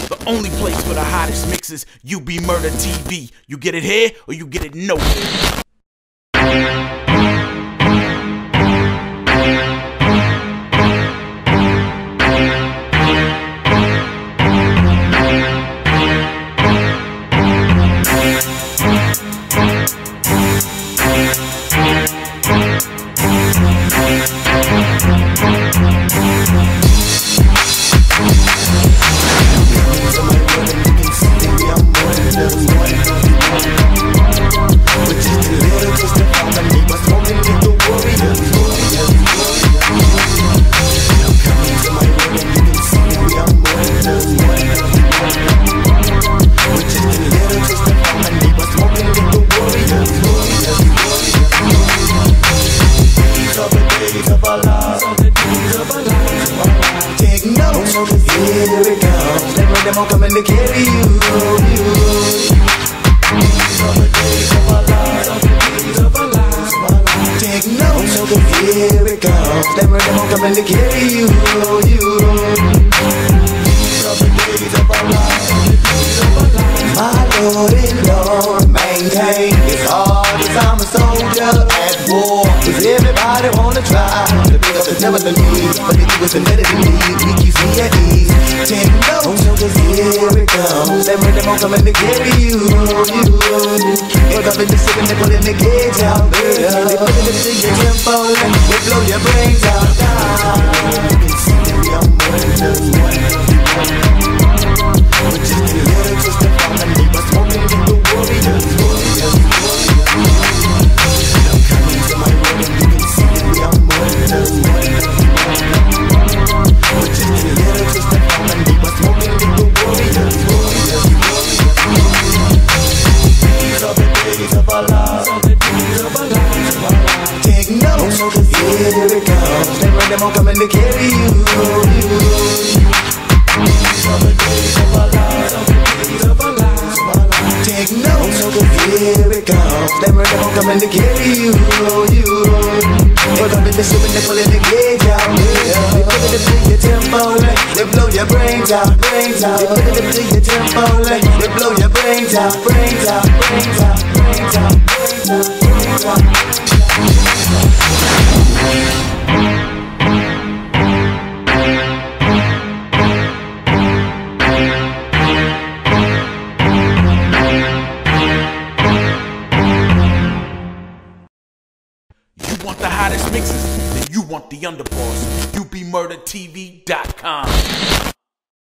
The only place for the hottest mixes, UB Murder TV. You get it here or you get it nowhere. Here it comes, never them all coming to carry you. Summer days of our lives, take notes, here it comes, never them all coming to carry you. Summer days of our lives, my Lord and Lord, maintain it's hard as I'm a soldier at war. Cause everybody wanna try to pick up the never the need, but if you was better than me, we keep me at ease. Take notes, cause here it comes, them rhythm won't come in to carry you. But up in the city, they pulling the gauge out, they put it into your tempo, and they blow your brains out. You can see that we are more than just one. We're just a little twist of all the neighbors, smoking with the warriors. Now come into my room and you can see that we are more than just one. We're just a little twist of all the neighbors, smoking with the warriors. These are the days of our lives. Take notes, cause here it comes, they run them all coming to carry you. These are the days of our lives. Take notes, cause here it comes, they run them all coming to carry you. But up in the ship and they pulling the gauge out. They put it into your tempo, they blow your brains out. They put it into your tempo, they blow your brains out. Brains out. You want the hottest mixes? Then you want the underboss. UBMurderTV.com.